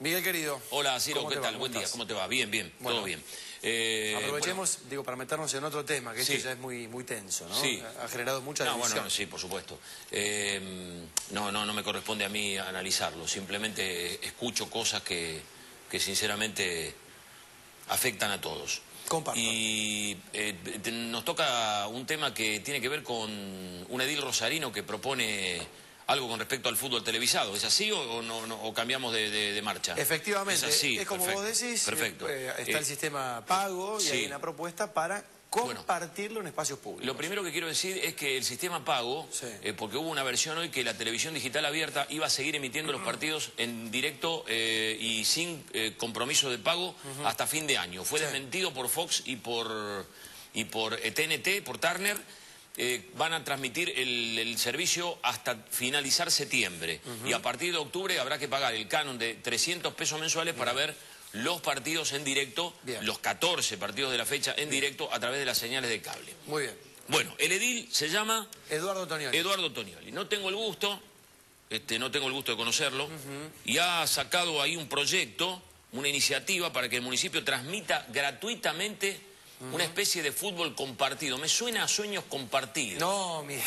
Miguel, querido. Hola, Ciro, ¿qué tal? Buen día, ¿cómo te va? Bien, bien, bueno, todo bien. Aprovechemos, digo, para meternos en otro tema, que sí. este ya es muy tenso, ¿no? Sí. Ha generado mucha división. Bueno, sí, por supuesto. No me corresponde a mí analizarlo, simplemente escucho cosas que sinceramente afectan a todos. Comparto. Y nos toca un tema que tiene que ver con un edil rosarino que propone algo con respecto al fútbol televisado. ¿Es así o cambiamos de marcha? Efectivamente, es así, es como perfecto, vos decís, perfecto. Está el sistema pago y sí. hay una propuesta para compartirlo en espacios públicos. Lo primero que quiero decir es que el sistema pago, sí. Porque hubo una versión hoy que la televisión digital abierta iba a seguir emitiendo los partidos en directo y sin compromiso de pago hasta fin de año. Fue desmentido por Fox y por TNT, por Turner. Van a transmitir el servicio hasta finalizar septiembre. Y a partir de octubre habrá que pagar el canon de 300 pesos mensuales para ver los partidos en directo, los 14 partidos de la fecha en directo a través de las señales de cable. Muy bien. Bueno, el edil se llama Eduardo Tonioli. Eduardo Tonioli. No tengo el gusto de conocerlo, y ha sacado ahí un proyecto, una iniciativa para que el municipio transmita gratuitamente una especie de fútbol compartido. Me suena a sueños compartidos. No, mira.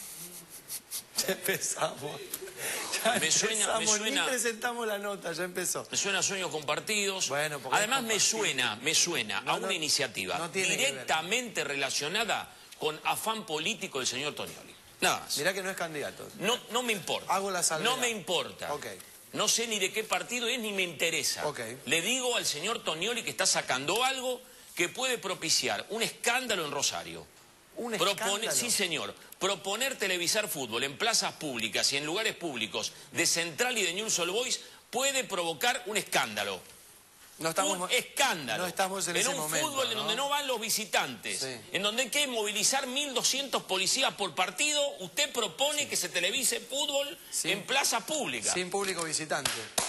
Ya empezamos. Me suena, ni presentamos la nota, ya empezó. Me suena a sueños compartidos. Bueno, además me suena a una iniciativa directamente relacionada con afán político del señor Tonioli. Nada más. Mirá que no es candidato. No me importa. Hago la salvedad. No me importa. Okay. No sé ni de qué partido es ni me interesa. Okay. Le digo al señor Tonioli que está sacando algo que puede propiciar un escándalo en Rosario. ¿Un escándalo? Sí, señor. Proponer televisar fútbol en plazas públicas y en lugares públicos de Central y de Newell's Old Boys puede provocar un escándalo. Un escándalo. No estamos en ese momento, un fútbol en donde no van los visitantes, en donde hay que movilizar 1.200 policías por partido. Usted propone que se televise fútbol en plazas públicas. Sin público visitante.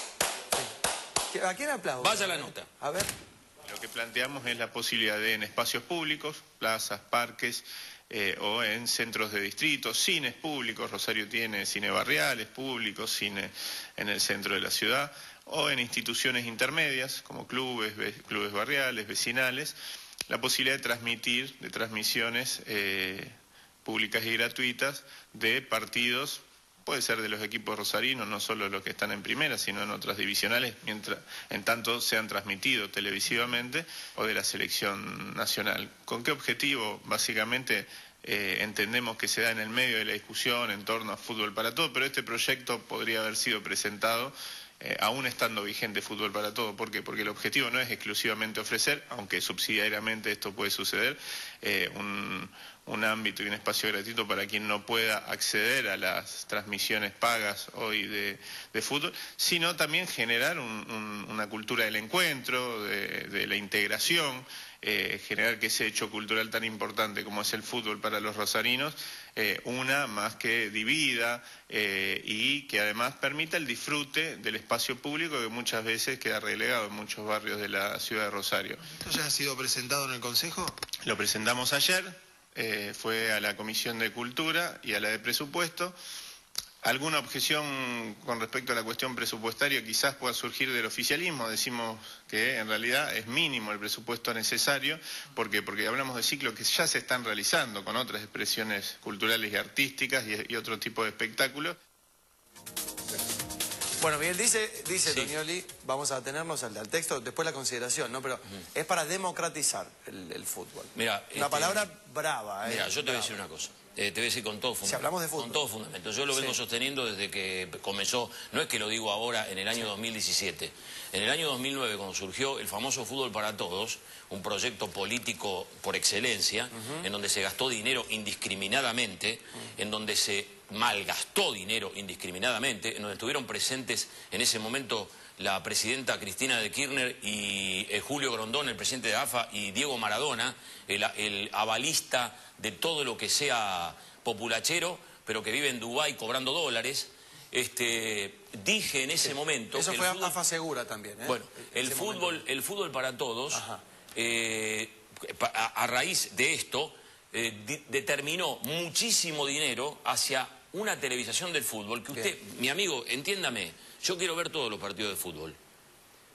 Sí. ¿A quién aplaudo? Vaya la nota. A ver. Lo que planteamos es la posibilidad de en espacios públicos, plazas, parques o en centros de distrito, cines públicos. Rosario tiene cine barriales públicos, cine en el centro de la ciudad, o en instituciones intermedias como clubes barriales, vecinales, la posibilidad de transmisiones públicas y gratuitas de partidos. Puede ser de los equipos rosarinos, no solo los que están en primera, sino en otras divisionales, en tanto sean transmitidos televisivamente, o de la selección nacional. ¿Con qué objetivo? Básicamente entendemos que se da en el medio de la discusión en torno a Fútbol para Todo, pero este proyecto podría haber sido presentado aún estando vigente Fútbol para Todo. ¿Por qué? Porque el objetivo no es exclusivamente ofrecer, aunque subsidiariamente esto puede suceder, un ámbito y un espacio gratuito para quien no pueda acceder a las transmisiones pagas hoy de fútbol, sino también generar una cultura del encuentro, de la integración, generar que ese hecho cultural tan importante como es el fútbol para los rosarinos, una más que divida y que además permita el disfrute del espacio público que muchas veces queda relegado en muchos barrios de la ciudad de Rosario. ¿Esto ya ha sido presentado en el Consejo? Lo presentamos ayer, fue a la Comisión de Cultura y a la de Presupuesto. Alguna objeción con respecto a la cuestión presupuestaria quizás pueda surgir del oficialismo. Decimos que en realidad es mínimo el presupuesto necesario. ¿Por qué? Porque hablamos de ciclos que ya se están realizando con otras expresiones culturales y artísticas y otro tipo de espectáculos. Bueno, Miguel, dice Tonioli, vamos a atenernos al texto, después la consideración, ¿no? Pero es para democratizar el fútbol. Mira, una palabra brava, Mira, yo te voy a decir una cosa. Te voy a decir con todo fundamento. Si hablamos de fútbol. Con todo fundamento. Yo lo vengo sosteniendo desde que comenzó, no es que lo digo ahora, en el año 2017. En el año 2009, cuando surgió el famoso Fútbol para Todos, un proyecto político por excelencia, en donde se gastó dinero indiscriminadamente, en donde se malgastó dinero indiscriminadamente, en donde estuvieron presentes en ese momento la presidenta Cristina de Kirchner y Julio Grondón, el presidente de AFA, y Diego Maradona, el avalista de todo lo que sea populachero, pero que vive en Dubái cobrando dólares. Dije en ese momento... Eso fue AFA Segura también, ¿eh? Bueno, el fútbol para todos, a raíz de esto, determinó muchísimo dinero hacia una televisación del fútbol, que usted, mi amigo, entiéndame, yo quiero ver todos los partidos de fútbol.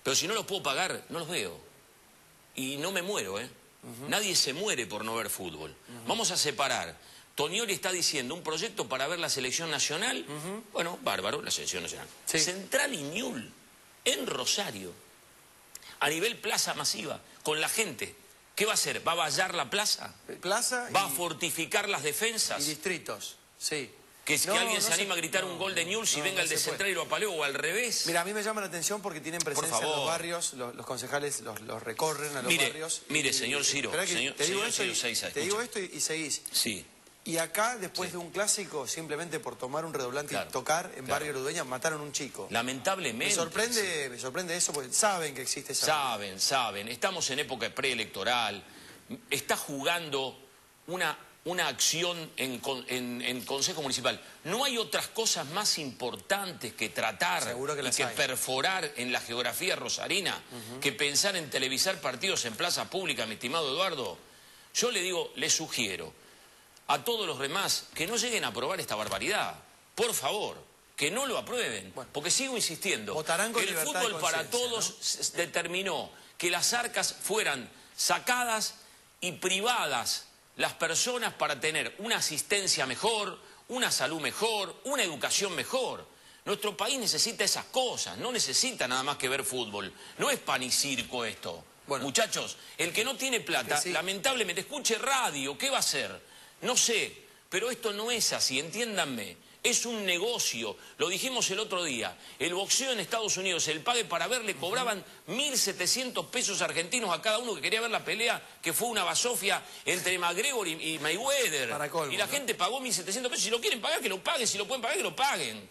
Pero si no los puedo pagar, no los veo. Y no me muero, ¿eh? Nadie se muere por no ver fútbol. Vamos a separar. Tonioli está diciendo un proyecto para ver la selección nacional. Bueno, bárbaro, la selección nacional. Sí. Central y Ñul, en Rosario, a nivel plaza masiva, con la gente. ¿Qué va a hacer? ¿Va a vallar la plaza? Plaza ¿Va a fortificar las defensas? y distritos, sí. Que alguien se anima a gritar un gol de Ñuls y venga el de Central y lo apaleo, o al revés. Mira, a mí me llama la atención porque tienen presencia en los barrios, los concejales los recorren a los barrios. Mire, señor Ciro, te digo esto y seguís. Sí. Y acá, después de un clásico, simplemente por tomar un redoblante y tocar en Barrio Ludueña, mataron a un chico. Lamentablemente. Me sorprende eso porque saben que existe esa... Saben. Estamos en época preelectoral. Está jugando una acción en Consejo Municipal. No hay otras cosas más importantes que tratar y que perforar en la geografía rosarina que pensar en televisar partidos en plaza pública, mi estimado Eduardo. Yo le digo, le sugiero a todos los demás que no lleguen a aprobar esta barbaridad. Por favor, que no lo aprueben. Bueno, porque sigo insistiendo que el fútbol para todos, ¿no?, determinó que las arcas fueran sacadas y privadas las personas para tener una asistencia mejor, una salud mejor, una educación mejor. Nuestro país necesita esas cosas, no necesita nada más que ver fútbol. No es pan y circo esto. Bueno, muchachos, el que no tiene plata, lamentablemente, escuche radio, ¿qué va a hacer? No sé, pero esto no es así, entiéndanme. Es un negocio, lo dijimos el otro día. El boxeo en Estados Unidos, el pague para ver, le cobraban 1.700 pesos argentinos a cada uno que quería ver la pelea, que fue una basofia entre McGregor y Mayweather. Y la gente pagó 1.700 pesos. Si lo quieren pagar, que lo paguen. Si lo pueden pagar, que lo paguen.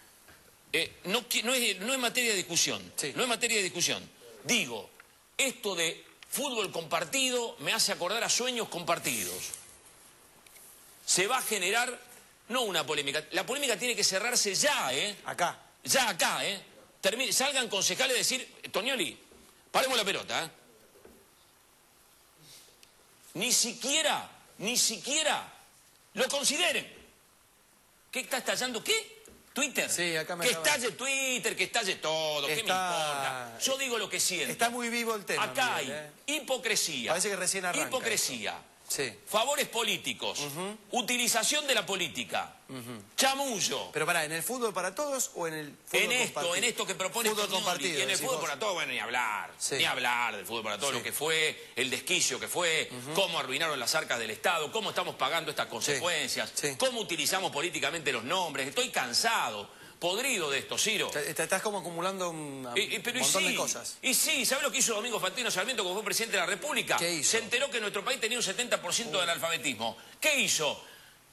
No es materia de discusión. No es materia de discusión. Digo, esto de fútbol compartido me hace acordar a sueños compartidos. Se va a generar, no una polémica, la polémica tiene que cerrarse ya, ¿eh? Acá. Ya acá, ¿eh? Salgan concejales a decir, Tonioli, paremos la pelota, ¿eh? Ni siquiera lo consideren. ¿Qué está estallando? ¿Qué? ¿Twitter? Sí, acá me que estalle Twitter, que estalle todo, ¿qué me importa? Yo digo lo que siento. Está muy vivo el tema. Acá hay hipocresía. Parece que recién arranca. Hipocresía. Favores políticos, utilización de la política, chamullo. Pero pará, ¿en el fútbol para todos o en el fútbol compartido? En esto que propone fútbol compartido. Y en el fútbol para todos, bueno, ni hablar del fútbol para todos, lo que fue, el desquicio que fue, cómo arruinaron las arcas del Estado, cómo estamos pagando estas consecuencias, cómo utilizamos políticamente los nombres. Estoy cansado, podrido de esto, Ciro. Estás como acumulando un montón de cosas. Y sí, ¿sabes lo que hizo Domingo Fantino Sarmiento cuando fue presidente de la República? ¿Qué hizo? Se enteró que nuestro país tenía un 70% de analfabetismo. ¿Qué hizo?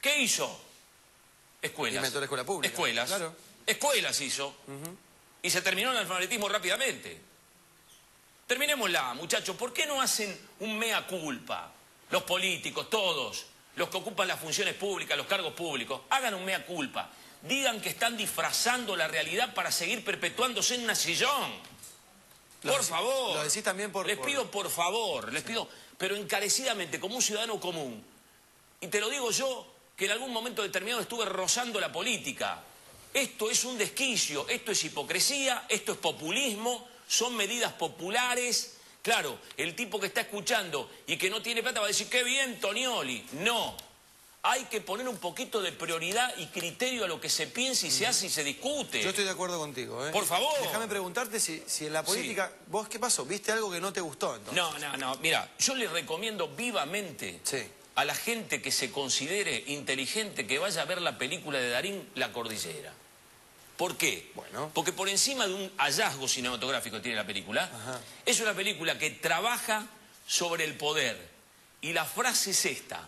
Escuelas. Inventó la escuela pública. Escuelas. Claro. Escuelas hizo. Y se terminó el analfabetismo rápidamente. Terminémosla, muchachos. ¿Por qué no hacen un mea culpa? Los políticos, todos, los que ocupan las funciones públicas, los cargos públicos, hagan un mea culpa. Digan que están disfrazando la realidad para seguir perpetuándose en un sillón. Por favor. Lo decís también por... Les pido, por favor, les pido, pero encarecidamente, como un ciudadano común. Y te lo digo yo, que en algún momento determinado estuve rozando la política. Esto es un desquicio, esto es hipocresía, esto es populismo, son medidas populares. Claro, el tipo que está escuchando y que no tiene plata va a decir, qué bien, Tonioli. No. Hay que poner un poquito de prioridad y criterio a lo que se piensa y se hace y se discute. Yo estoy de acuerdo contigo, ¿eh? Por favor. Déjame preguntarte si en la política... ¿Vos qué pasó? ¿Viste algo que no te gustó entonces? No. Mira, yo le recomiendo vivamente a la gente que se considere inteligente que vaya a ver la película de Darín, La Cordillera. ¿Por qué? Bueno. Porque por encima de un hallazgo cinematográfico que tiene la película, es una película que trabaja sobre el poder. Y la frase es esta: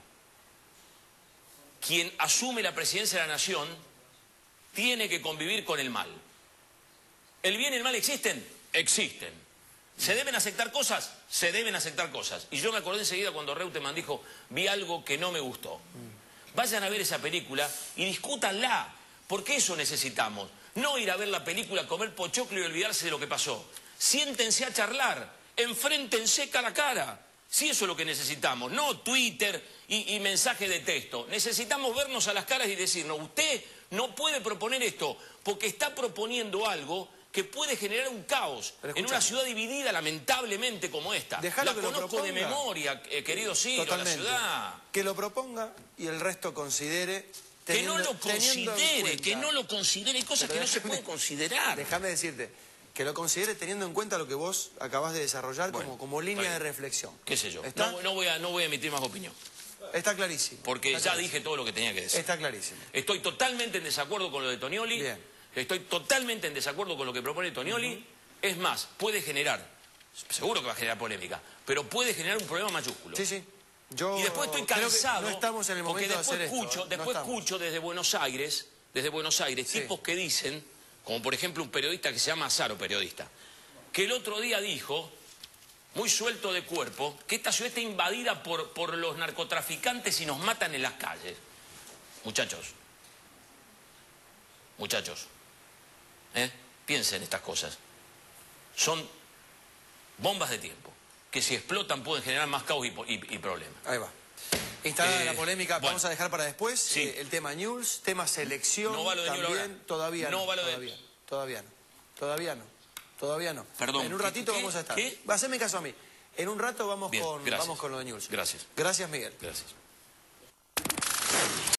quien asume la presidencia de la nación tiene que convivir con el mal. ¿El bien y el mal existen? Existen. ¿Se deben aceptar cosas? Se deben aceptar cosas. Y yo me acordé enseguida cuando Reutemann dijo, vi algo que no me gustó. Vayan a ver esa película y discútanla, porque eso necesitamos. No ir a ver la película, comer pochoclo y olvidarse de lo que pasó. Siéntense a charlar, enfréntense cara a cara. Sí, eso es lo que necesitamos, no Twitter y mensaje de texto. Necesitamos vernos a las caras y decirnos, usted no puede proponer esto, porque está proponiendo algo que puede generar un caos en una ciudad dividida, lamentablemente, como esta. Dejalo la que conozco lo de proponga. memoria, querido Ciro, Totalmente. la ciudad. Que lo proponga y el resto considere... Que no lo considere, hay cosas que no se pueden considerar. Déjame decirte, que lo considere teniendo en cuenta lo que vos acabás de desarrollar como línea de reflexión. ¿Qué sé yo? ¿Está? No voy a emitir más opinión. Está clarísimo. Porque ya dije todo lo que tenía que decir. Está clarísimo. Estoy totalmente en desacuerdo con lo de Tonioli. Bien. Estoy totalmente en desacuerdo con lo que propone Tonioli. Es más, puede generar, seguro que va a generar polémica, pero puede generar un problema mayúsculo. Sí, sí. Yo Y después estoy creo que cansado, no estamos en el porque momento después de hacer esto, después escucho desde Buenos Aires, Sí. tipos que dicen, como por ejemplo un periodista que se llama Azaro, periodista, que el otro día dijo, muy suelto de cuerpo, que esta ciudad está invadida por los narcotraficantes y nos matan en las calles. Muchachos, piensen estas cosas. Son bombas de tiempo, que si explotan pueden generar más caos y problemas. Ahí va. Instalada la polémica, bueno. vamos a dejar para después Sí. el tema News, tema selección. No va lo de Newell's también. ahora. Todavía No no. va lo de- Todavía no. Perdón, En un ratito ¿qué? vamos a estar. ¿Qué? Haceme caso a mí. En un rato vamos Bien, gracias. con lo de News. Gracias. Gracias, Miguel. Gracias.